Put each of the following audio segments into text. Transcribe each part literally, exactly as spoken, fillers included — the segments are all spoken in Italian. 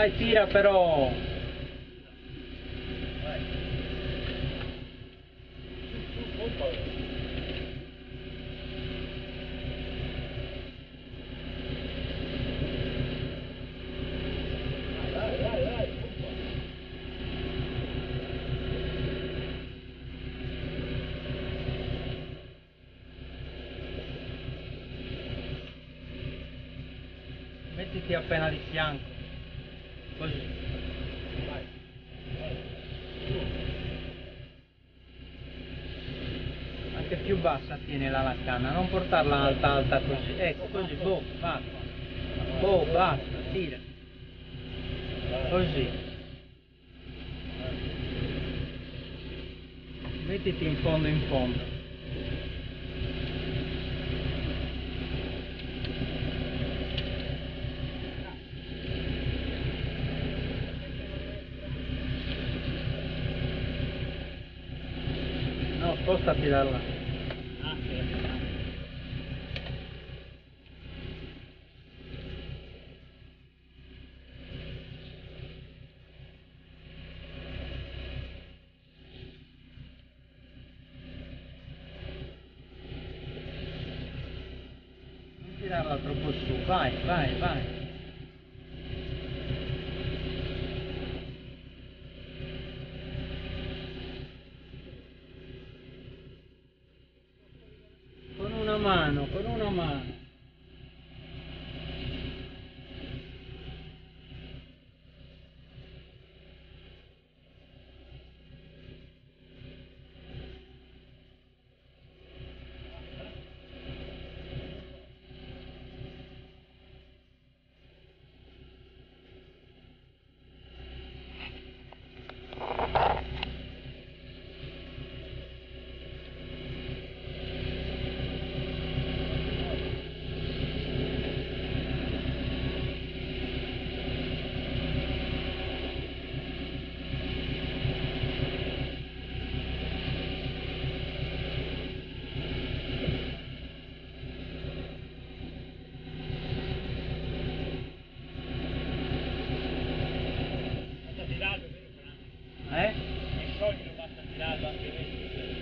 Dai, tira però. Mettiti appena di fianco, così. Vai. Anche più bassa tienila la canna, non portarla alta alta così, ecco così, boh, basta. Boh, basta, tira. Così. Mettiti in fondo in fondo. No, spostati da là. Non tirarla troppo su, vai, vai, vai. Con una mano, con una mano. Eh? E sciogli lo basta tirato anche questo.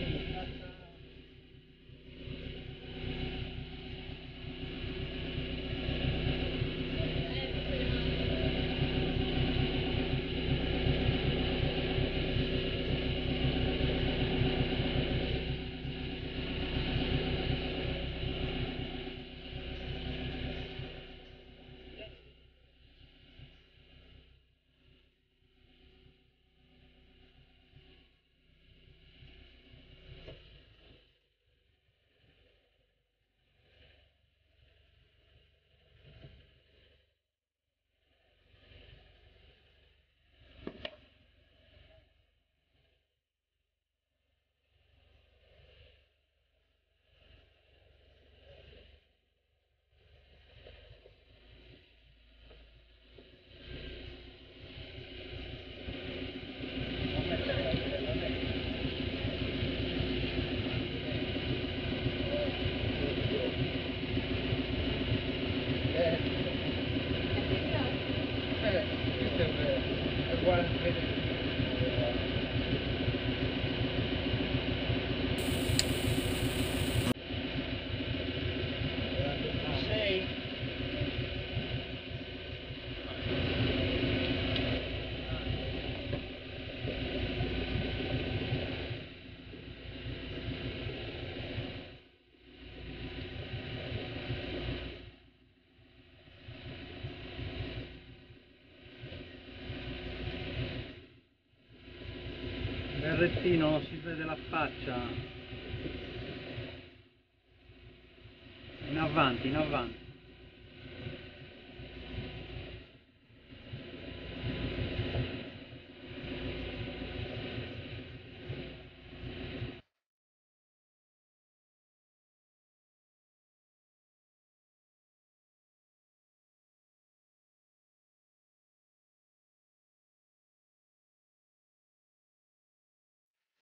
Berrettino, si vede la faccia. In avanti, in avanti.